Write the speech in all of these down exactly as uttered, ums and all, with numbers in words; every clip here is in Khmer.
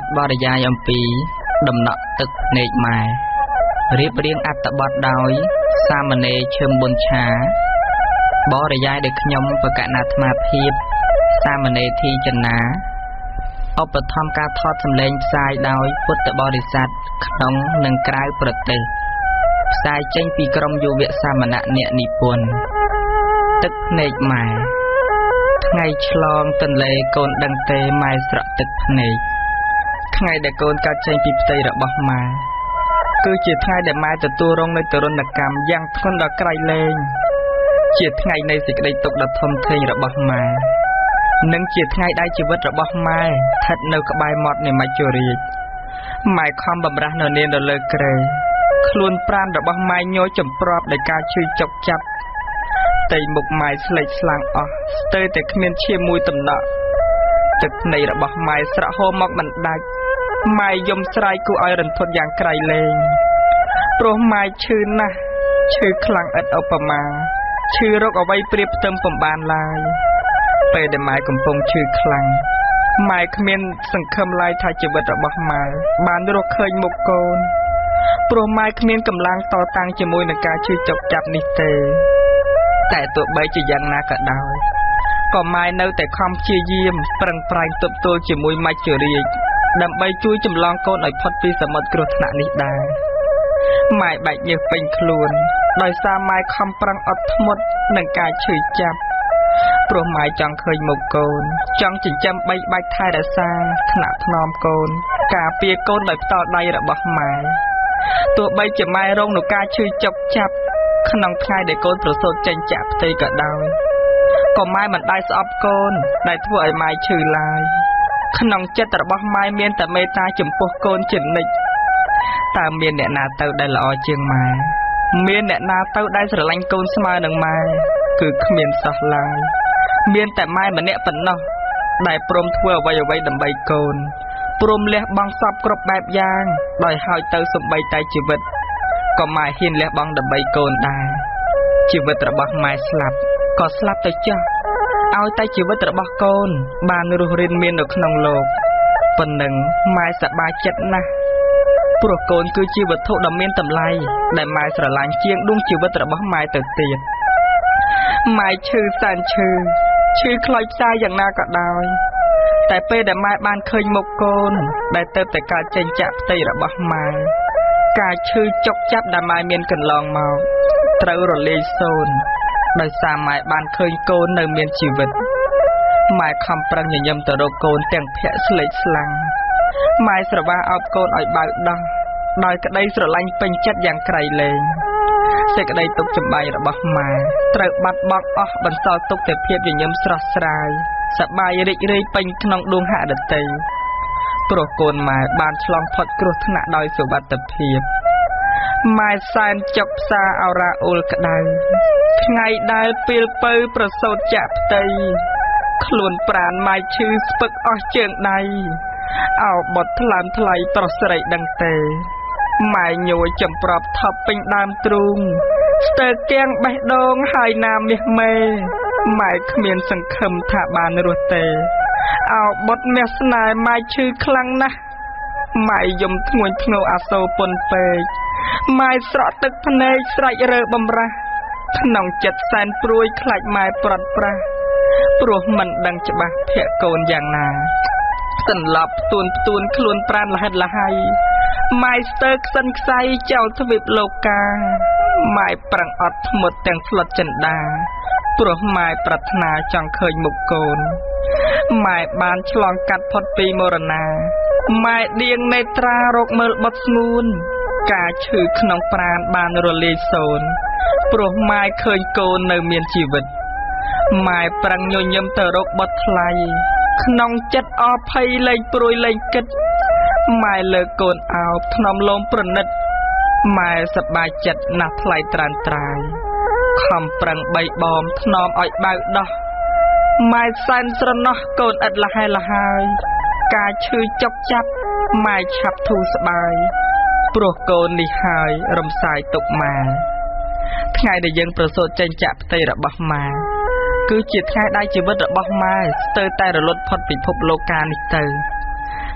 บริยายอมปีดำหนักตึกเนกมาเรียบเรียงอัตบัดดอยสามเณรเชิมบุญชาบริยายเด็กยมประกาศนาธมาพีบสามเณรทีจันนาเอาประทำการทอดสำเร็จสายดอยพุทธบริษัทขนมหนึ่งกลายประเทศสายเจงปีกรมอยู่เวสามณะเนนิพนธ์ตึกเนกมาไงฉลองตันเลโกนดังเตไม้สระตึกเนกไงเด็กโกนการเจงปีปไตระบอกมาคือเจียดไงเด็กไม้แต่ตัวรงในตรนกรรมยังทนดอกไกลเลงเจียดไงในสิ่งใดตกดับทมเทระบอกมานึ่งเจียดไงได้ชีวิตระบอกมาถัดเนกบายหมดในมาจุรีหมายความบำรักเนเนียนเลิกเกรคลุนปราณระบอกไม้โยจมปลอบในการชื่อจกจับไตมุกไม้สลัดสลางออกเตยแต่เขมียนเชี่ยมวยตำหนักตึกในระบอกไม้สระโฮมอกมันได้ไม้ยมสลายกูอ้อยรันทดอย่างไกลเลงโปรไม้ชื่อนะชื่อคลังอัดเอาประมาชื่อรกเอาไว้เปรียบเติมปมบานลายเปยแต่ไม้กำปงชื่อคลังไม้เขมียนสังคมลายทายจีบระบอกไม้บานรกเคยมุกโกนโปรไม้เขมียนกำลังต่อตังจมวยในการชื่อจกจับนิเตแต่ตัวใบจะยังน่ากระดาวก็ไม้เนื้อแต่ความเชี่ยยิ้มปรังปรายตบตัวจมวยมาเจริญดำใบช่วยจำลองก้นไอพอดปีสมัดกรดหนานิดาไม้ใบเยือกเป็นคลุนโดยสาไม้คำปรังอดหมดหนังกายช่วยจับโปรไม้จังเคยหมกโกนจังจิจำใบใบไทยแต่ซาขณะพนอมโกนกาเปียโกนโดยต่อใดระบอกไม้ตัวใบจะไม้ร่งหนูกายช่วยจับจับขนมไทยเด็กโกนประสบเจนจับเตยกระดาวก็ไม้มันได้สอบโกนได้ทั่วไอไม้ชื่อลายขนมเจตระบอกไม้เมียนแต่เมตาจุ่มพวกโกนจินนิตามเมียนเนนาเตาได้ละอเชียงมาเมียนเนนาเตาได้สลังโกนสมาหนังมาคือเมียนสักลายเมียนแต่ไม้มันเนะปนเนาะได้ปรมทั่วไว้ไว้ดำใบโกนปรมเลี้ยบังซับกรบแบบยางโดยหายเตาสมใบใจชีวิตก็ไม้หินเลี้ยบังดำใบโกนได้ชีวิตระบอกไม้สลับก็สลับแต่เจ้าเอาแต่ชีวิตระบอกโกนบานรูรินเมียนในขนมโลกปนหนึ่งไม้สบายจัดนะปลุกโกนคือชีวิตทุกดำเมียนตำไลได้ไม้สลายเชียงดุ้งชีวิตระบอกไม้เติร์ดเตียดไม้ชื่อสันชื่อชื่อคลอยใจอย่างน่ากระดอยแต่เป้ได้ไม้บานเคยมกโกนได้เติมแต่การเจนจับตีระบอกไม้การชื่อจกจับได้ไม้เมียนกันลองเมาเตาโรเลโซนโดยสามไม้บานเคยโกนในเมียนชีวิตไม้คำปรังยมตะโรโกนแต่งเพะสลิดสลังไม้สระว่าเอาโกนอ่อยบางดังโดยกระไดสระลังเป็นจัดอย่างไกลเลงเสกระไดตกจมใบระบอกไม้เตาบัดบอกออกบรรเทาตกแต่เพียบอย่างยมสระสายสบายริริเป็นขนมดวงหาดัดเตยโปรโกนไม้บานฉลองพอดกรุธนาโดยสุบัติเพียบไม้แซนจบซาเอาราโอลกระไดไงได้เปลเปยประสดจับเตยขลุ่นปราณไม้ชื่อสปึกออกเจิงในเอาบททลามทลายตรสไรดังเตยไม้โยจำปรับทับเป็นดามตรุงสเตอร์แกงใบดองหายนามเมียเมไม้เขมียนสังคมถาบานรัวเตเอาบทเมสนายไม้ชื่อคลังนะไม้ยมทงวนทงอาโซปนเปยไม้สระตึกพเนยสไรเรือบำระขนมจัดแสนปลุยคลายไม้ปลดปลาปลุกมันดังจะบะเพียโกนอย่างนาสันหลับตูนตูนคลุนปราณละหัดละไหไม้สเตอร์สันไซเจ้าทวิบโลกาไม้ปรังอดหมดแต่งฟลดจันดาปลุกไม้ปรารถนาจังเคยมุกโกนไม้บานฉลองกัดพอดปีมรณาไม้เดียงในตรารกเมลบดงูนกาชื่อขนมปราณบานโรลีโซนปลุกไม้เคยโกนในเมียนชีวิตไม้ปรังโยยมเตอรกบดไลขนมจัดอภัยเลยปลุยเลยกิดไม้เลิกโกนเอาขนมลมประนิดไม้สบายจัดนักไลตรานตรายคำปรังใบบอมขนมอ้อยใบดอกไม้สันสระนกโกนอัดละให้ละหายกาชื่อจกจับไม้ฉับทูสบายปลุกโกนนิหายรำสายตกมาไงได้ยังประสบเจนจับเตยระบมาคือจิตไงได้ชีวิตระบมาเตยแต่ระลดพอดปิดพบโลกานิเตย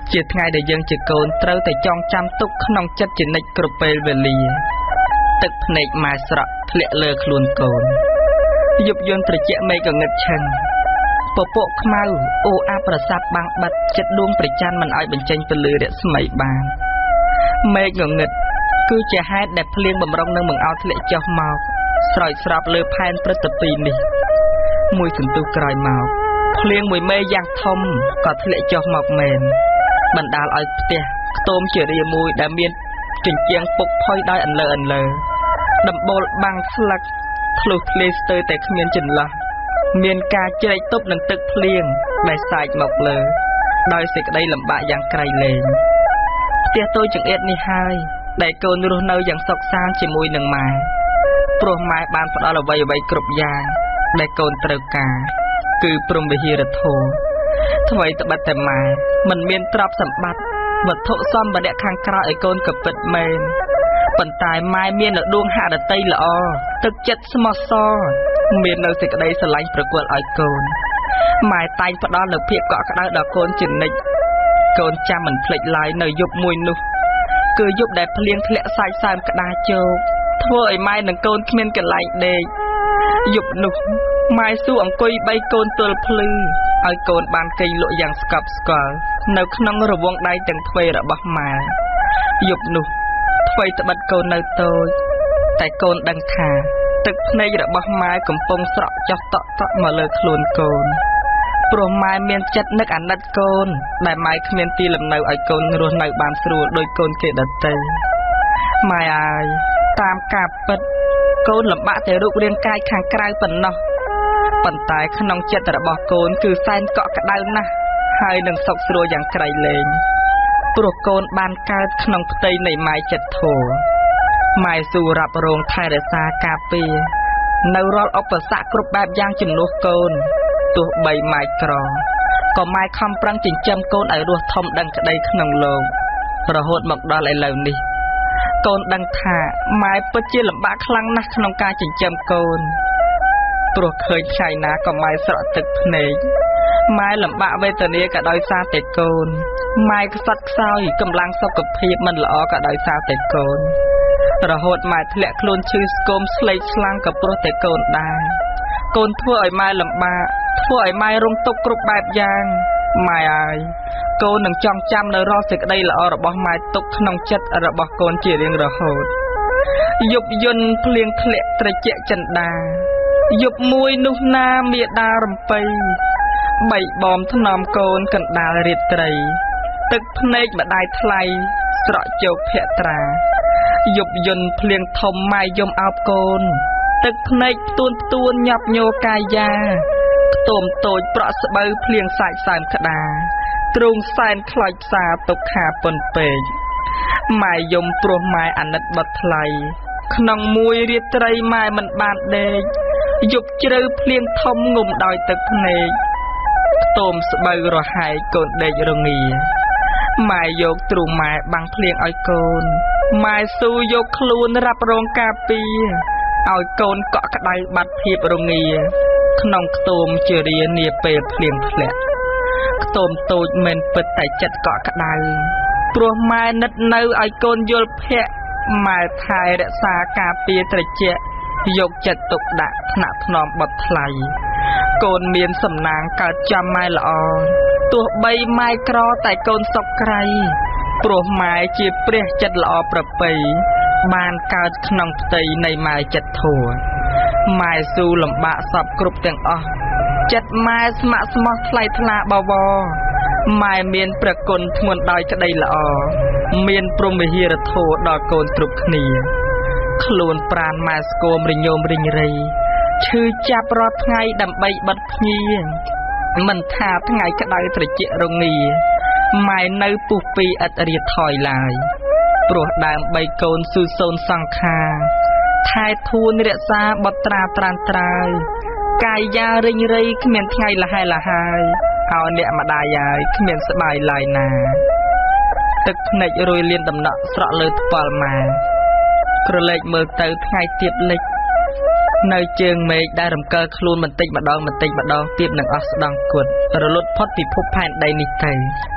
ជាថ្ងៃដែលយើងជាកូនត្រូវតែចងចាំទុកក្នុងចិត្តជានិច្ចគ្រប់ពេលវេលាទឹកភ្នែកម៉ែស្រក់ធ្លាក់លើខ្លួនកូនយប់យន់ត្រជាក់មេឃងឹតឈឹងពពកខ្មៅអូអាប្រសាទបាំងបិទចិត្តដួងព្រះច័ន្ទមិនឲ្យបញ្ចេញពន្លឺរស្មីបានមេឃងងឹតគឺជាហេតុដែលភ្លៀងបំរុងនឹងបង្អោតធ្លាក់ចុះមកស្រោចស្រពលើផែនព្រឹត្តពីរនេះមួយសន្ទុះក្រោយមកភ្លៀងមួយមេយ៉ាងធំក៏ធ្លាក់ចុះមកមែនបណ្ដាលឲ្យផ្ទះខ្ទមជារាមួយដែលមានជញ្ជាំងពុកផុយដោយអន្លើអន្លើដំបូលបាំងស្លឹកធ្លុះធ្លាយស្ទើរតែគ្មានចន្លោះមានការជ្រែកទប់នឹងទឹកភ្លៀងដែលសាយមកលើដោយសេចក្តីលំបាកយ៉ាងក្រៃលែងផ្ទះតូចចង្អៀតនេះហើយដែលកូនរស់នៅយ៉ាងសុខសាន្តជាមួយនឹងម៉ែព្រោះម៉ែបានផ្ដល់អ្វីអ្វីគ្រប់យ៉ាងដែលកូនត្រូវការគឺព្រំវិហារធម៌ថ្មីត្បិតតែម៉ែមិនមានទ្រព្យសម្បត្តិវត្ថុសម្ភារៈខាងក្រៅឲ្យកូនក៏ពិតមែនប៉ុន្តែម៉ែមាននៅដួងហឫទ័យល្អទឹកចិត្តស្មោះសរមាននៅសេចក្តីស្រឡាញ់ប្រគល់ឲ្យកូនម៉ែតែងផ្ដល់នូវភាពកក់ក្ដៅដល់កូនជានិច្ចកូនចាំមិនភ្លេចឡើយនៅយប់មួយនោះគឺយប់ដែលភ្លៀងធ្លាក់សាយសើមក្តារជោគធ្វើឲ្យម៉ែនិងកូនគ្មានកន្លែងដេកយប់នោះម៉ែស៊ូអង្គុយបីកូនទល់ភ្លឺឲ្យកូនបានគេងលក់យ៉ាងស្កប់ស្កល់នៅក្នុងរវងដៃទាំងទ្វេរបស់ម៉ែយប់នោះថ្វីត្បិតកូននៅតូចតែកូនដឹងថាទឹកភ្នែករបស់ម៉ែកំពុងស្រក់ចុះតក់តក់មកលើខ្លួនកូនព្រោះម៉ែមានចិត្តនឹកអាណិតកូនដែលម៉ែគ្មានទីលំនៅឲ្យកូនរស់នៅបានស្រួលដោយកូនគេដទៃម៉ែអើយតាមការពិតកូនលំបាកតែរូបរាងកាយខាងក្រៅប៉ុណ្ណោះប៉ុន្តែក្នុងចិត្តរបស់កូនគឺសែនកក់ក្ដៅណាស់ហើយនឹងសុខស្រួលយ៉ាងក្រៃលែងព្រោះកូនបានកើតក្នុងផ្ទៃនៃម៉ែចិត្តធម៌ម៉ែស៊ូរ៉ាប់រងថែរក្សាការពារនៅរាល់ឧបសគ្គគ្រប់បែបយ៉ាងជំនួសកូនទោះបីម៉ែក្រក៏ម៉ែខំប្រឹងចិញ្ចឹមកូនឲ្យរស់ធំដឹងក្តីក្នុងโลករហូតមកដល់ឥឡូវនេះកូនដឹងថាម៉ែពិតជាលំបាកខ្លាំងណាស់ក្នុងការចិញ្ចឹមកូនព្រោះឃើញថ្ងៃណាក៏ម៉ែស្រក់ទឹកភ្នែកម៉ែលំបាកវេទនាក៏ដោយសារតែកូនម៉ែខ្សត់ខ្សោយកម្លាំងសុខភាពមិនល្អក៏ដោយសារតែកូនរហូតម៉ែធ្លាក់ខ្លួនឈឺស្គមស្លេកស្លាំងក៏ព្រោះតែកូនដែរកូនធ្វើឲ្យម៉ែលំបាកធ្វើឲ្យម៉ែរងទុក្ខគ្រប់បែបយ៉ាងម៉ែអើយកូននឹងចងចាំនៅរាល់សេចក្តីល្អរបស់ម៉ែទុកក្នុងចិត្តរបស់កូនជារៀងរហូតយប់យន់ភ្លៀងធ្លាក់ត្រជាក់ចិន្តាយប់មួយនោះណាមាតារំពៃបីបំថ្នមកូនកណ្ដាលរាត្រីទឹកភ្នែកម្ដាយថ្លៃស្រក់ជោគភក្ត្រាយប់យន់ភ្លៀងធំម៉ែយំអោបកូនទឹកភ្នែកផ្ទួនផ្ទួនញាប់ញ័រកាយាខ្ទមតូចប្រក់ស្បូវភ្លៀងសាច់សើមក្តារទ្រូងសែនខ្លោចផ្សាទុកខាប៉ុនពេកម៉ែយំព្រោះម៉ែអាណិតបត់ថ្លៃក្នុងមួយរាត្រីម៉ែមិនបានដេកយប់ជ្រៅភ្លៀងធំងុំដោយទឹកភ្នែកខ្ទមស្បូវរហែកកូនដេករងាម៉ែយកទ្រូងម៉ែបាំងភ្លៀងឲ្យកូនម៉ែស៊ូយកខ្លួនរ៉ាប់រងការពារឲ្យកូនកក់ក្ដៅបាត់ភាពរងាក្នុងខ្ទមជារានាពេលភ្លៀងធ្លាក់ខ្ទមតូចមិនពិតតែចិត្តកក់ក្ដៅព្រោះម៉ែនឹកនៅឲ្យកូនយល់ភ័ក្រម៉ែថែរក្សាការពារត្រជាក់យកចិត្តទុកដាក់ថ្នាក់ថ្នមបត់ថ្លៃកូនមានសំណាងកើតចាំម៉ែល្អទោះបីម៉ែក្រតែកូនសុខក្រៃព្រោះម៉ែជាព្រះចិត្តល្អប្រពៃបានកើតក្នុងផ្ទៃនៃម៉ែចិត្តធម៌ម៉ែស៊ូលំបាកសពគ្រប់ទាំងអស់ចិត្តម៉ែស្ម័គ្រស្មោះថ្លៃថ្លាបវរម៉ែមានព្រះគុណធ្ងន់ដោយក្តីល្អមានព្រហ្មវិហារធម៌ដល់កូនគ្រប់គ្នាខ្លួនប្រាណម៉ែស្គមរញោមរិញរៃឈឺចាប់រាល់ថ្ងៃដើម្បីបិទភ្ញាមិនថាថ្ងៃក្តៅត្រជាក់រងាម៉ែនៅពុះពីឥតរៀតថយឡើយព្រោះដើមបីកូនស៊ូសូនសង្ខារថែធួនរក្សាបត្រាត្រានត្រើយកាយយ៉ារិញរៃគ្មានថ្ងៃលហែលហើយឲ្យអ្នកម្ដាយហើយគ្មានស្បាយឡើយណាទឹកភ្នែករួយលៀនដំណក់ស្រក់លើថ្ពាល់ម៉ែក្រឡេកមើលទៅថ្ងៃទៀបលិចនៅជើងមេឃដែលរំកិលខ្លួនបន្តិចម្ដងបន្តិចម្ដងទៀតនឹងអស់ស្ដង់គត់រលត់ផុតពីភពផែនដីនេះទៅ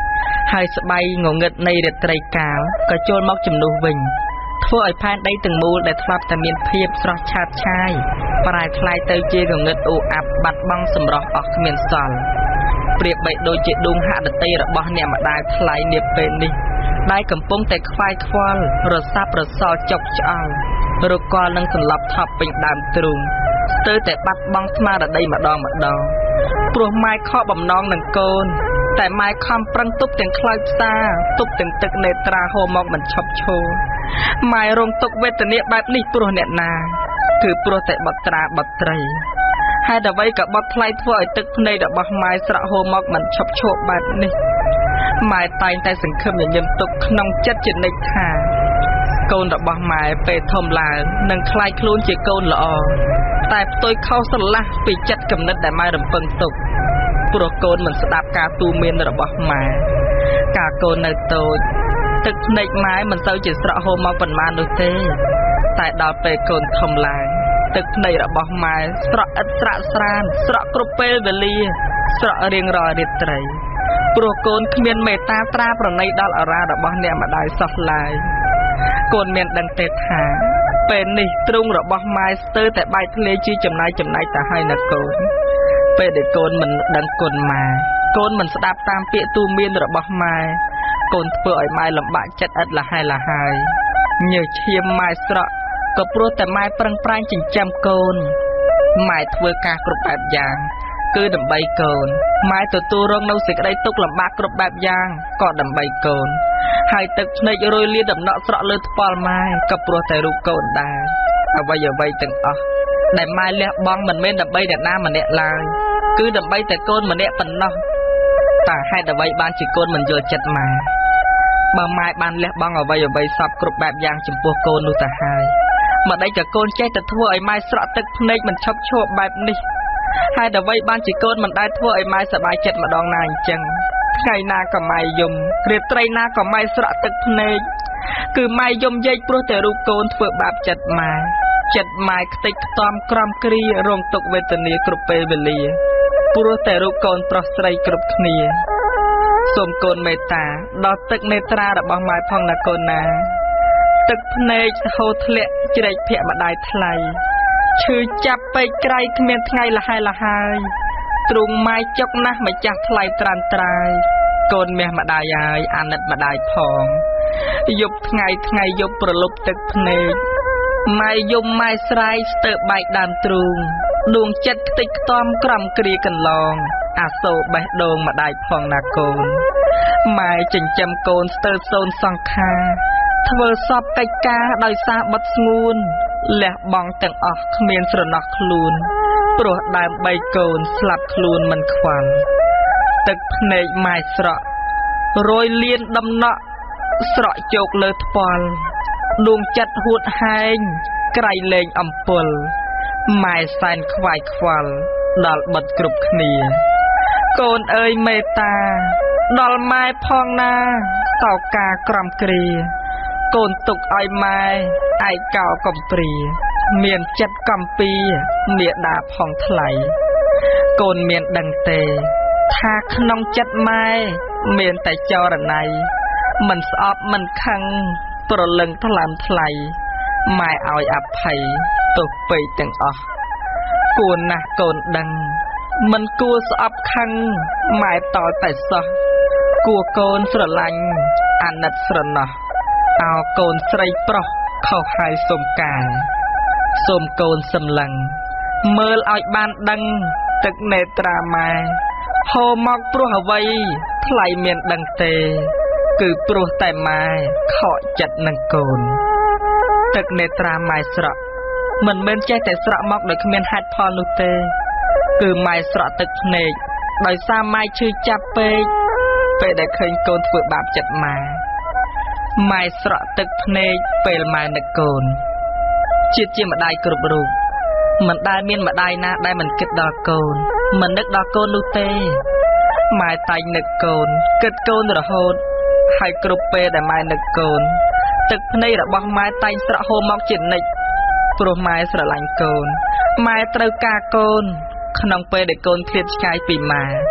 ហើយស្បៃងងឹតនៃរាត្រីកាលក៏ចូលមកជំនួសវិញធ្វើឲ្យផែនដីទាំងមូលដែលធ្លាប់តែមានភាពស្រស់ឆើតឆាយប្រែក្លាយទៅជាងងឹតអ៊ូអាប់បាត់បង់សម្រស់អស់គ្មានសល់ប្រៀបបីដូចជាដួងហឫទ័យរបស់អ្នកម្ដាយថ្លៃនាពេលនេះដែលកំពុងតែខ្វាយខ្វល់រសាប់រសល់ចុកឆ្អល់រកលនឹងសន្លប់ថប់ពេញដើមទ្រូងស្ទើរតែបាត់បង់ស្មារតីម្ដងម្ដងព្រោះម៉ែខកបំណងនឹងកូនតែម៉ែខំប្រឹងទប់ទាំងខ្លោចផ្សាទប់ទាំងទឹកនេត្រាហូរមកមិនឈប់ឈរម៉ែរងទុក្ខវេទនាបែបនេះព្រោះអ្នកណាគឺព្រោះតែបុត្រាបុត្រីហេតុអ្វីក៏បុតថ្លៃធ្វើឲ្យទឹកភ្នែករបស់ម៉ែស្រក់ហូរមកមិនឈប់ឈរបែបនេះម៉ែតែងតែសង្ឃឹមញញឹមទុកក្នុងចិត្តជានិច្ចថាកូនរបស់ម៉ែពេលធំឡើងនឹងក្លាយខ្លួនជាកូនល្អតែផ្ទុយខុសស្រឡះពីចិត្តគំនិតដែលម៉ែរំពឹងទុកព្រោះកូនមិនស្ដាប់ការទូន្មានរបស់ម៉ែការកូននៅតូចទឹកភ្នែកម៉ែមិនសូវជាស្រក់ហូរមកប៉ុន្មាននោះទេតែដល់ពេលកូនធំឡើងទឹកភ្នែករបស់ម៉ែស្រក់ឥតស្រាកស្រានស្រក់គ្រប់ពេលវេលាស្រក់រៀងរាល់រាត្រីព្រោះកូនគ្មានមេត្តាត្រាប្រណីដល់អារារបស់អ្នកម្ដាយសោះឡើយកូនមានដឹងទេថាពេលនេះទ្រូងរបស់ម៉ែស្ទើរតែបែកធ្លាយជាចំណាយចំណាយទៅហើយណាកូនពេលដែលកូនមិនដឹងគុណម៉ែកូនមិនស្ដាប់តាមពាក្យទូន្មានរបស់ម៉ែកូនធ្វើឲ្យម៉ែលំបាកចិត្តឥតលះហើយលះហើយញើសឈាមម៉ែស្រក់ក៏ព្រោះតែម៉ែប្រឹងប្រែងចិញ្ចឹមកូនម៉ែធ្វើការគ្រប់បែបយ៉ាងគឺដើម្បីកូនម៉ែទទួលរងនៅសេចក្តីទុក្ខលំបាកគ្រប់បែបយ៉ាងក៏ដើម្បីកូនហើយទឹកភ្នែករយលាដំណក់ស្រក់លើថ្ពាល់ម៉ែក៏ព្រោះតែរូបកូនដែរអ្វីអ្វីទាំងអស់ដែលម៉ែលះបង់មិនមែនដើម្បីអ្នកណាម្នាក់ឡើយគឺដើម្បីតែកូនម្នាក់ប៉ុណ្ណោះតើហេតុអ្វីបានជាកូនមិនយល់ចិត្តម៉ែបើម៉ែបានលះបង់អ្វីអ្វីសពគ្រប់បែបយ៉ាងចំពោះកូននោះទៅហើយម្ដេចក៏កូនចេះតែធ្វើឲ្យម៉ែស្រក់ទឹកភ្នែកមិនឈប់ឈរបែបនេះហេតុអ្វីបានជាកូនមិនដែលធ្វើឲ្យម៉ែសប្បាយចិត្តម្ដងណាអញ្ចឹងថ្ងៃណាក៏ម៉ែយំរាត្រីណាក៏ម៉ែស្រក់ទឹកភ្នែកគឺម៉ែយំយែកព្រោះតែរូបកូនធ្វើបាបចិត្តម៉ែចិត្តម៉ែខ្ទេចខ្ទាំក្រំគ្រារងទុក្ខវេទនាគ្រប់ពេលវេលាព្រោះតែរូបកូនប្រុសស្រីគ្រប់គ្នាសូមកូនមេត្តាដល់ទឹកនេត្រារបស់ម៉ែផងណាកូនណាទឹកភ្នែកហូរធ្លាក់ជ្រែកភ័ក្រម្ដាយថ្លៃឈឺចាប់ពេកក្រៃគ្មានថ្ងៃលះហើយលះហើយទ្រូងម៉ែចុកណាស់ម្ចាស់ថ្លៃត្រានត្រាយកូនមាសម្ដាយហើយអាណិតម្ដាយផងយប់ថ្ងៃថ្ងៃយប់ប្រលប់ទឹកភ្នែកម៉ែយំម៉ែស្រែកស្ទើរបែកដើមទ្រូងដួងចិត្តខ្ទេចខ្ទាំក្រំគ្រាកន្លងអាសូរបេះដូងម្ដាយផងណាកូនម៉ែចិញ្ចឹមកូនស្ទើរសូន្យសង្ខារធ្វើសពកិច្ចការដោយសារបាត់ស្ងួនលះបង់ទាំងអស់គ្មានស្រណោះខ្លួនព្រោះដើម្បីកូនស្លាប់ខ្លួនមិនខ្វល់ទឹកភ្នែកម៉ែស្រក់រយលៀនដំណក់ស្រក់ជោគលើថ្ពាល់ដួងចិត្តហួតហែងក្រៃលែងអំពុលម៉ែសែនខ្វាយខ្វល់ដល់បិទគ្រប់គ្នាកូនអើយមេត្តាដល់ម៉ែផងណាតោការក្រំគ្រាកូនទុកឲ្យម៉ែឯកោកំព្រាមានចិត្តកំពីមេដាផងថ្លៃកូនមានដឹងទេថាក្នុងចិត្តម៉ែមានតែចរណៃមិនស្អប់មិនខឹងប្រលឹងថ្លើមថ្លៃម៉ែឲ្យអភ័យទោះពេកទាំងអស់គួរណាស់កូនដឹងមិនគួរស្អប់ខឹងម៉ែតតែសោះគួរកូនស្រឡាញ់អាណិតស្រណោះអោកូនស្រីប្រុសខុសហើយសូមការសូមកូនសម្លឹងមើលឲ្យបានដឹងទឹកនេត្រាម៉ែហូរមកព្រោះអ្វីថ្លៃមានដឹងទេគឺព្រោះតែម៉ែខកចិត្តនឹងកូនទឹកនេត្រាម៉ែស្រក់មិនមែនចេះតែស្រក់មកដោយគ្មានហេតុផលនោះទេគឺម៉ែស្រក់ទឹកភ្នែកដោយសារម៉ែឈឺចាប់ពេកពេលដែលឃើញកូនធ្វើបាបចិត្តម៉ែម៉ែស្រក់ទឹកភ្នែកពេលម៉ែនឹកកូនជាតិជាម្ដាយគ្រប់រូបមិនដែលមានម្ដាយណាដែលមិនគិតដល់កូនមិននឹកដល់កូននោះទេម៉ែតែងនឹកកូនគិតកូនរហូតហើយគ្រប់ពេលដែលម៉ែនឹកកូនទឹកភ្នែករបស់ម៉ែតែងស្រក់ហូរមកជានិច្ចព្រោះម៉ែស្រឡាញ់កូនម៉ែត្រូវការកូនក្នុងពេលដែលកូនឃ្លាតឆ្ងាយពីម៉ែ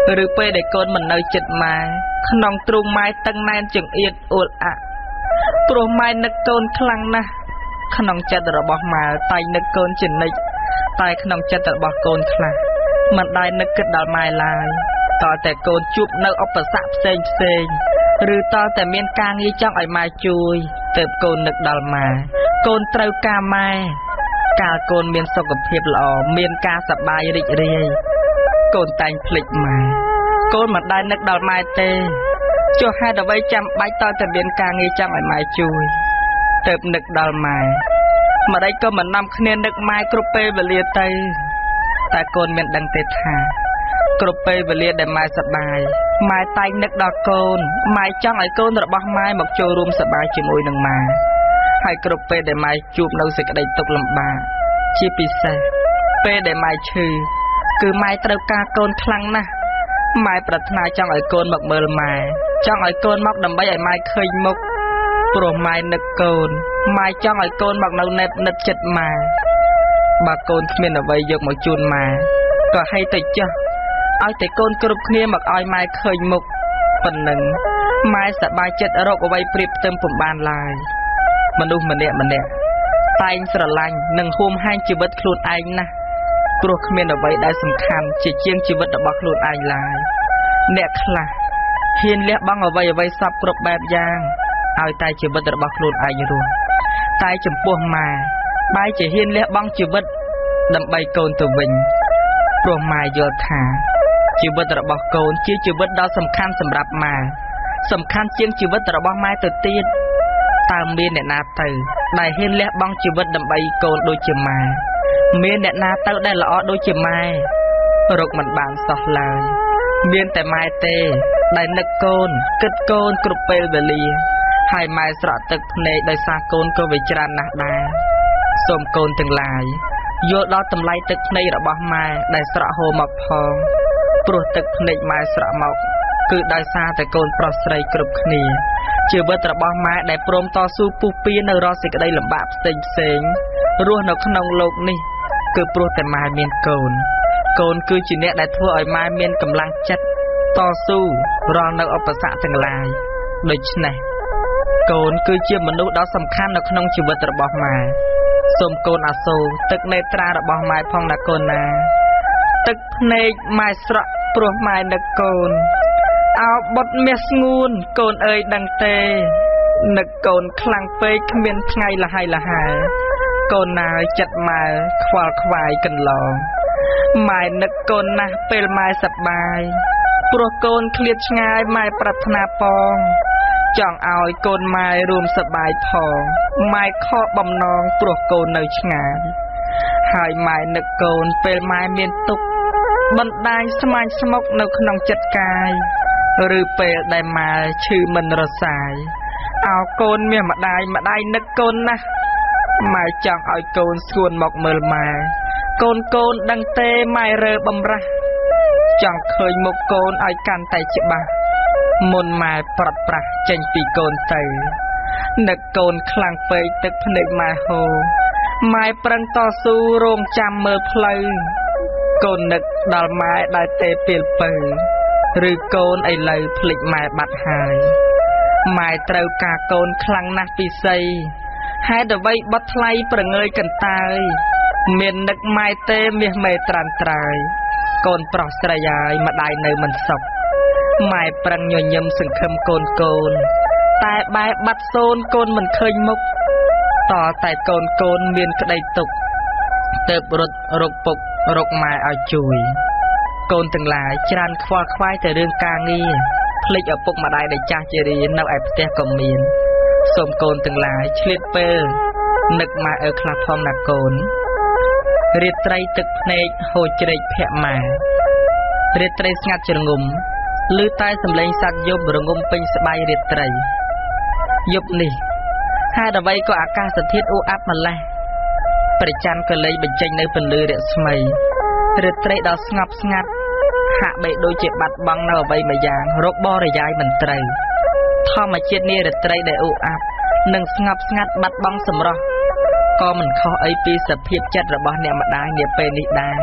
ឬពេលដែលកូនមិននៅចិត្តម៉ែក្នុងទ្រូងម៉ែតឹងណែនចង្អៀតអួលអាក់ព្រោះម៉ែនឹកកូនខ្លាំងណាស់ក្នុងចិត្តរបស់ម៉ែតែនឹកកូនជានិច្ចតែក្នុងចិត្តរបស់កូនខ្លះមិនដែលនឹកគិតដល់ម៉ែឡើយតើតែកូនជួបនៅឧបសគ្គផ្សេងផ្សេងឬតើតែមានការងារចង់ឲ្យម៉ែជួយទើបកូននឹកដល់ម៉ែកូនត្រូវការម៉ែកាលកូនមានសុខភាពល្អមានការសប្បាយរីករាយកូនតែងភ្លេចម៉ែកូនមិនដែលនឹកដល់ម៉ែទេចុះហេតុអ្វីចាំបាច់តើតែមានការងារចង់ឲ្យម៉ែជួយទើបនឹកដល់ម៉ែម្ដេចក៏មិននាំគ្នានឹកម៉ែគ្រប់ពេលវេលាទៅតែកូនមានដឹងទេថាគ្រប់ពេលវេលាដែលម៉ែសប្បាយម៉ែតែងនឹកដល់កូនម៉ែចង់ឲ្យកូនរបស់ម៉ែមកចូលរួមសប្បាយជាមួយនឹងម៉ែហើយគ្រប់ពេលដែលម៉ែជួបនៅសេចក្តីទុក្ខលំបាកជាពិសេសពេលដែលម៉ែឈឺគឺម៉ែត្រូវការកូនខ្លាំងណាស់ម៉ែប្រាថ្នាចង់ឲ្យកូនមកមើលម៉ែចង់ឲ្យកូនមកដើម្បីឲ្យម៉ែឃើញមុខព្រោះម៉ែនឹកកូនម៉ែចង់ឲ្យកូនមកនៅណែបនិតចិត្តម៉ែបើកូនគ្មានអ្វីយកមកជូនម៉ែក៏ហីទៅចុះឲ្យតែកូនគ្រប់គ្នាមកឲ្យម៉ែឃើញមុខប៉ុណ្ណឹងម៉ែសប្បាយចិត្តរកអ្វីប្រៀបផ្ទឹមពុំបានឡើយមនុស្សម្នាក់ម្នាក់តែងស្រឡាញ់និងហួមហែងជីវិតខ្លួនឯងណាស់ព្រោះគ្មានអ្វីដែលសំខាន់ជាជាងជីវិតរបស់ខ្លួនឯងឡើយអ្នកខ្លះហ៊ានលះបង់អ្វីអ្វីសពគ្រប់បែបយ៉ាងឲ្យតែជីវិតរបស់ខ្លួនឯងរស់តែចំពោះម៉ែបែរជាហ៊ានលះបង់ជីវិតដើម្បីកូនទៅវិញព្រោះម៉ែយល់ថាជីវិតរបស់កូនជាជីវិតដ៏សំខាន់សម្រាប់ម៉ែសំខាន់ជាងជីវិតរបស់ម៉ែទៅទៀតតើមានអ្នកណាទៅដែលហ៊ានលះបង់ជីវិតដើម្បីកូនដូចជាម៉ែមានអ្នកណាទៅដែលល្អដូចជាម៉ែរកមិនបានសោះឡើយមានតែម៉ែទេដែលនឹកកូនគិតកូនគ្រប់ពេលវេលាហើយម៉ែស្រក់ទឹកភ្នែកដោយសារកូនក៏វាច្រើនណាស់ដែរសូមកូនទាំងឡាយយល់ដល់តម្លៃទឹកភ្នែករបស់ម៉ែដែលស្រក់ហូរមកផងព្រោះទឹកភ្នែកម៉ែស្រក់មកគឺដោយសារតែកូនប្រុសស្រីគ្រប់គ្នាជីវិតរបស់ម៉ែដែលព្រមតស៊ូពុះពៀនៅរាល់សេចក្តីលំបាកផ្សេងផ្សេងរស់នៅក្នុងโลกនេះគឺព្រោះតែម៉ែមានកូនកូនគឺជាអ្នកដែលធ្វើឲ្យម៉ែមានកម្លាំងចិត្តតស៊ូរាល់នៅឧបសគ្គទាំងឡាយដូច្នេះកូនគឺជាមនុស្សដ៏សំខាន់នៅក្នុងជីវិតរបស់ម៉ែសូមកូនអាសូរទឹកនេត្រារបស់ម៉ែផងណាកូនណាទឹកភ្នែកម៉ែស្រក់ព្រោះម៉ែនឹកកូនអោបុតមាសស្ងួនកូនអើយដឹងទេនឹកកូនខ្លាំងពេកគ្មានថ្ងៃលហើយលហើកូនណាចិត្តម៉ែខ្វល់ខ្វាយកន្លងម៉ែនឹកកូនណាស់ពេលម៉ែសប្បាយព្រោះកូនឃ្លាតឆ្ងាយម៉ែប្រាថ្នាផងចង់ឲ្យកូនម៉ែរួមសប្បាយផងម៉ែខកបំណងព្រោះកូននៅឆ្ងាយហើយម៉ែនឹកកូនពេលម៉ែមានទុក្ខបណ្ដាញស្មាញស្មុកនៅក្នុងចិត្តកាយឬពេលដែលម៉ែឈឺមិនរសាយអោកូនមាសម្ដាយម្ដាយនឹកកូនណាស់ម៉ែចង់ឲ្យកូនស្ងួនមកមើលម៉ែកូនកូនដឹងទេម៉ែរើបំរាស់ចង់ឃើញមុខកូនឲ្យកាន់តែច្បាស់មុនម៉ែប្រត់ប្រាស់ចេញពីកូនទៅនឹកកូនខ្លាំងពេកទឹកភ្នែកម៉ែហូរម៉ែប្រឹងតស៊ូរងចាំមើលផ្លូវកូននឹកដល់ម៉ែដែលទេពេលពៅឬកូនឥឡូវភ្លេចម៉ែបាត់ហើយម៉ែត្រូវការកូនខ្លាំងណាស់ពិសីហេតុអ្វីបត់ថ្លៃប្រងើយកន្តើយមាននឹកម៉ែទេមាសមេត្រាន់ត្រើយកូនប្រុសស្រីហើយម្ដាយនៅមិនសុខម៉ែប្រឹងញញឹមសង្ឃឹមកូនកូនតែបែបបាត់សូនកូនមិនឃើញមុខតតែកូនកូនមានក្តីទុក្ខទើបរត់រកពុករកម៉ែឲ្យជួយកូនទាំងឡាយច្រើនខ្វល់ខ្វាយតែរឿងការងារភ្លេចឪពុកម្ដាយដែលចាស់ជរានៅឯផ្ទះក៏មានសូមកូនទាំងឡាយឆ្លៀតពេលនឹកម៉ែឪខ្លះផងណាកូនរាត្រីទឹកភ្នែកហូរជ្រែកភ័ក្រម៉ែរាត្រីស្ងាត់ជ្រងំឮតែសំឡេងសត្វយប់រងំពេញស្បៃរាត្រីយប់នេះហេតុអ្វីក៏អាកាសធាតុអ៊ូអាប់ម្លេះព្រះច័ន្ទក៏លែងបញ្ចេញនៅពន្លឺរស្មីរាត្រីដ៏ស្ងប់ស្ងាត់ហាក់បីដូចជាបាត់បង់នៅអ្វីមួយយ៉ាងរកបរិយាយមិនត្រូវធម្មជាតិនារាត្រីដែលអ៊ូអាប់និងស្ងប់ស្ងាត់បាត់បង់សម្រស់ក៏មិនខុសអីពីសភាពចិត្តរបស់អ្នកម្ដាយនាពេលនេះដែរ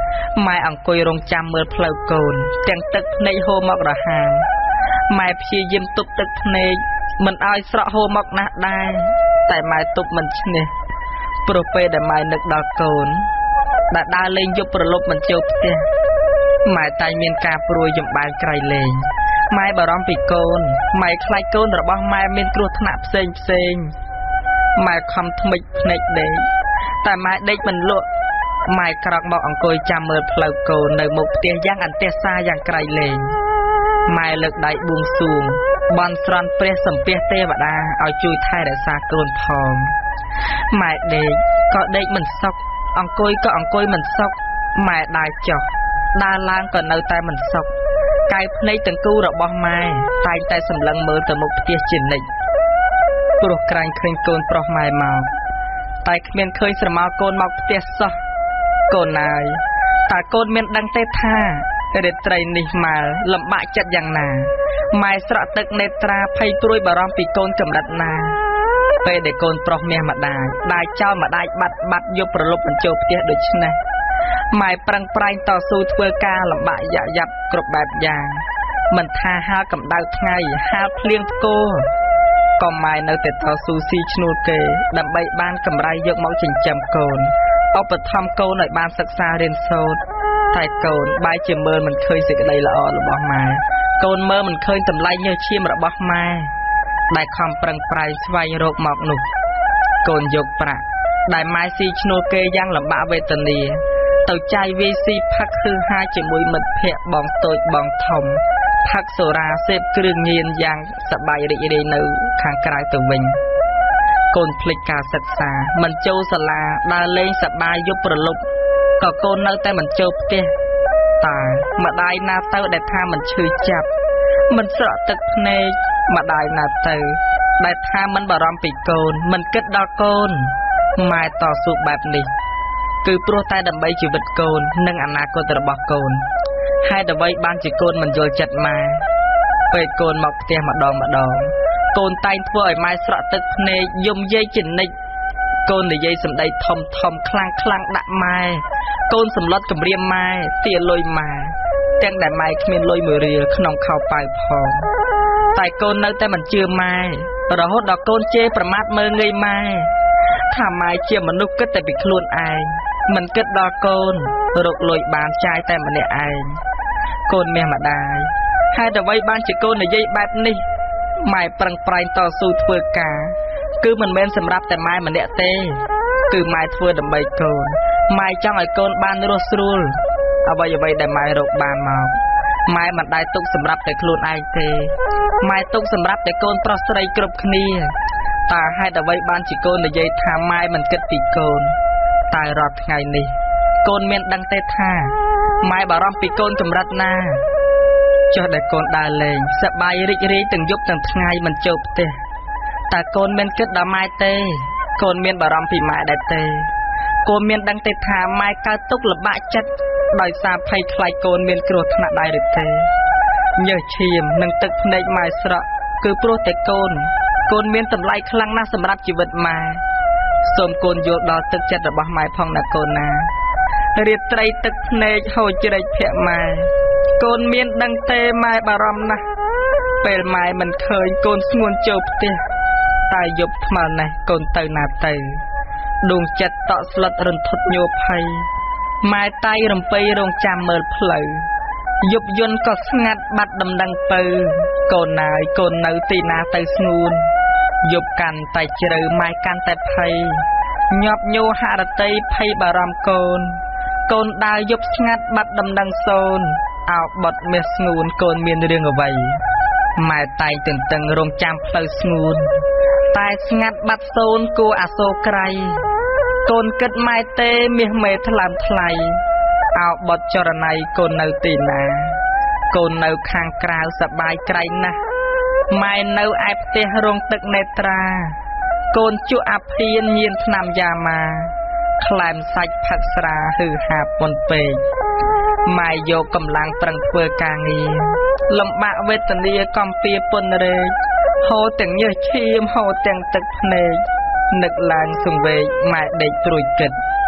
ម៉ែអង្គុយរងចាំមើលផ្លូវកូនទាំងទឹកភ្នែកហូរមករហាងម៉ែព្យាយាមទប់ទឹកភ្នែកមិនឲ្យស្រក់ហូរមកណាស់ដែរតែម៉ែទប់មិនឈ្នះព្រោះពេលដែលម៉ែនឹកដល់កូនដែលដើរលេងយប់ប្រលប់មិនចូលផ្ទះម៉ែតែងមានការព្រួយចំបែងក្រៃលែងម៉ែបារម្ភពីកូនម៉ែខ្លាចកូនរបស់ម៉ែមានគ្រោះថ្នាក់ផ្សេងផ្សេងម៉ែខំថ្មិចភ្នែកដេកតែម៉ែដេកមិនលក់ម៉ែក្រោកមកអង្គុយចាំមើលផ្លូវកូននៅមុខផ្ទះយ៉ាងអន្ទះសាយ៉ាងក្រៃលែងម៉ែលើកដៃបួងសួងបន់ស្រន់ព្រះសំពះទេវតាឲ្យជួយថែរក្សាកូនផងម៉ែដេកក៏ដេកមិនសុខអង្គុយក៏អង្គុយមិនសុខម៉ែដើរចុះដើរឡើងក៏នៅតែមិនសុខកៅភ្នែកទាំងគូរបស់ម៉ែតែងតែសម្លឹងមើលទៅមុខផ្ទះជានិច្ចព្រោះក្រាញ់ឃើញកូនប្រុសម៉ែមកតែគ្មានឃើញស្រមោលកូនមកផ្ទះសោះកូនណាយតើកូនមានដឹងទេថារាត្រីនេះម៉ែលំបាកចិត្តយ៉ាងណាម៉ែស្រក់ទឹកនេត្រាភ័យព្រួយបារម្ភពីកូនកម្រិតណាពេលដែលកូនប្រុសមាសម្ដាយដាយចោលម្ដាយបាត់បាត់យប់ប្រលប់បញ្ចូលផ្ទះដូច្នេះម៉ែប្រឹងប្រែងតស៊ូធ្វើការលំបាកយ៉ាប់យ៉ាប់គ្រប់បែបយ៉ាងមិនថាហាលកម្ដៅថ្ងៃហាលភ្លៀងផ្គរក៏ម៉ែនៅតែតស៊ូស៊ីឈ្នួលគេដើម្បីបានកម្រៃយកមកចិញ្ចឹមកូនឧបត្ថម្ភកូនឲ្យបានសិក្សារៀនសូត្រតែកូនបែរជាមើលមិនឃើញសេចក្តីល្អរបស់ម៉ែកូនមើលមិនឃើញតម្លៃញើសឈាមរបស់ម៉ែដែលខំប្រឹងប្រែងស្វែងរកមកនោះកូនយកប្រាក់ដែលម៉ែស៊ីឈ្នួលគេយ៉ាងលំបាកវេទនាទៅចាយវាយស៊ីផឹកគឺហាជាមួយមិត្តភ័ក្តិបងតូចបងធំផឹកសូរ៉ាសេពគ្រឿងញៀនយ៉ាងសប្បាយរីករាយនៅខាងក្រៅទៅវិញកូនភ្លេចការសិក្សាមិនចូលសាលាដើរលេងសប្បាយយប់ប្រលប់ក៏កូននៅតែមិនចូលផ្ទះតើម្ដាយណាទៅដែលថាមិនឈឺចាប់មិនស្រក់ទឹកភ្នែកម្ដាយណាទៅដែលថាមិនបារម្ភពីកូនមិនគិតដល់កូនម៉ែតស៊ូបែបនេះគឺព្រោះតែដើម្បីជីវិតកូននិងអនាគតរបស់កូនហេតុអ្វីបានជាកូនមិនយល់ចិត្តម៉ែពេលកូនមកផ្ទះម្ដងម្ដងកូនតែងធ្វើឲ្យម៉ែស្រក់ទឹកភ្នែកយំយាយជានិច្ចកូននិយាយសម្ដីធំធំខ្លាំងខ្លាំងដាក់ម៉ែកូនសម្លុតគម្រាមម៉ែទាលុយម៉ែទាំងដែលម៉ែគ្មានលុយមួយរៀលក្នុងខោប៉ៅផងតែកូននៅតែមិនជឿម៉ែរហូតដល់កូនជេរប្រមាថមើលងាយម៉ែថាម៉ែជាមនុស្សគិតតែពីខ្លួនឯងមិនគិតដល់កូនរកលុយបានចាយតែម្នាក់ឯងកូនមាសម្ដាយហេតុអ្វីបានជាកូននិយាយបែបនេះម៉ែប្រឹងប្រែងតស៊ូធ្វើការគឺមិនមែនសម្រាប់តែម៉ែម្នាក់ទេគឺម៉ែធ្វើដើម្បីកូនម៉ែចង់ឲ្យកូនបានរស់ស្រួលអ្វីអ្វីដែលម៉ែរកបានមកម៉ែមិនដែលទុកសម្រាប់តែខ្លួនឯងទេម៉ែទុកសម្រាប់តែកូនប្រុសស្រីគ្រប់គ្នាតើហេតុអ្វីបានជាកូននិយាយថាម៉ែមិនគិតពីកូនតែរាល់ថ្ងៃនេះកូនមានដឹងទេថាម៉ែបារម្ភពីកូនកម្រិតណាចុះដែលកូនដើរលេងសប្បាយរីករាយទាំងយប់ទាំងថ្ងៃមិនចូលផ្ទះតើកូនមានគិតដល់ម៉ែទេកូនមានបារម្ភពីម៉ែដែរទេកូនមានដឹងទេថាម៉ែកើតទុក្ខលំបាកចិត្តដោយសារភ័យខ្លាចកូនមានគ្រោះថ្នាក់ដែរឬទេញើសឈាមនិងទឹកភ្នែកម៉ែស្រក់គឺព្រោះតែកូនកូនមានតម្លៃខ្លាំងណាស់សម្រាប់ជីវិតម៉ែសូមកូនយល់ដល់ទឹកចិត្តរបស់ម៉ែផងណាកូនណារាត្រីទឹកភ្នែកហូរជ្រែកភ័ក្រម៉ែកូនមានដឹងទេម៉ែបារម្ភណាស់ពេលម៉ែមិនឃើញកូនស្ងួនចូលផ្ទះតែយប់ថ្មនេះកូនទៅណាទៅដួងចិត្តតក់ស្លុតរន្ធត់ញោភ័យម៉ែតៃរំពៃរងចាំមើលផ្លូវយប់យន្តក៏ស្ងាត់បាត់ដំណឹងពៅកូនណាយកូននៅទីណាទៅស្ងួនយប់កាន់តែជ្រៅម៉ែកាន់តែភ័យញាប់ញោហរតីភ័យបារម្ភកូនកូនដើរយប់ស្ងាត់បាត់ដំណឹងសូនអោបត់មាសស្ងួនកូនមានរឿងអ្វីម៉ែតែងទន្ទឹងរងចាំផ្លូវស្ងួនតែស្ងាត់បាត់សូនគួរអាសូរក្រៃកូនគិតម៉ែទេមាសមេថ្លើមថ្លៃអោបត់ចរណៃកូននៅទីណាកូននៅខាងក្រៅសបាយក្រៃណាស់ម៉ែនៅឯផ្ទះរងទឹកនេត្រាកូនជក់អាភៀនញៀនថ្នាំយ៉ាម៉ាក្លែមសាច់ផឹកស្រាហឺហាប៉ុនពេកម៉ែយកកម្លាំងប្រឹងធ្វើការងារលំបាកវេទនាកំពីពុនរែកហូរទាំងញើសឈាមហូរទាំងទឹកភ្នែកនឹកឡើងសង្វេកម៉ែដេកព្រួយគិត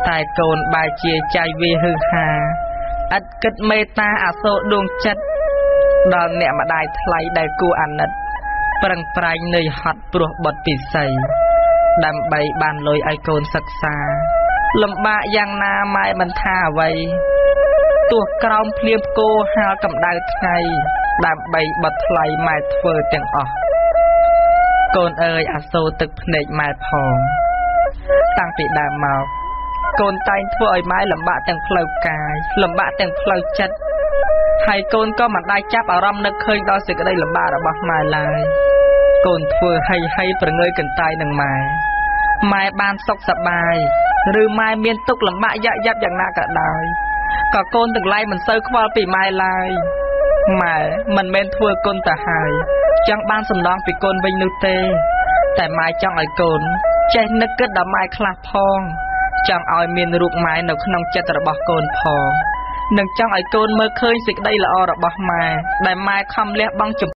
tại cồn bài chia chạy về hư hà ắt kết mê ta à sô đuông chất đo nẹ mà đài thay đài cu ăn nất prang prai nơi hot pro bật tỉ sầy đam bay bàn lôi ai cồn sắc xa lầm bạ giang na mai mình tha vậy tuột còng phliêm cô ha cầm đai thay đam bay bật thay mai thơ tiếng ọ cồn ơi à sô tực nệ mai phong tăng bị đàm màu cồn tay thưa ơi mai lầm bạ tiếng phlau cài lầm bạ tiếng phlau chất hay cồn có mặt đai chắp ở râm nước khơi đo sự cái đây lầm bạ đã bọc mai lại cồn thưa hay hay phần người cần tay đằng mai mai ban sọc sập bài rư mai miên tục lầm bạ dạ dập dạng na cả đời có cồn từng lai mình sơ qua bị mai lại mà mình men thưa cồn ta hài chẳng ban sầm đong bị cồn vinh nư têแต่ไม้จังไอโกนใจนึกก็ดำไม้คลาพองจังเอาเมียนรูปไม้หนุขนมจัตระบโกนพองหนึ่งจังไอโกนเมื่อเคยสิกได้ละอระบไม้ได้ไม้คำเลี้ยบังจุ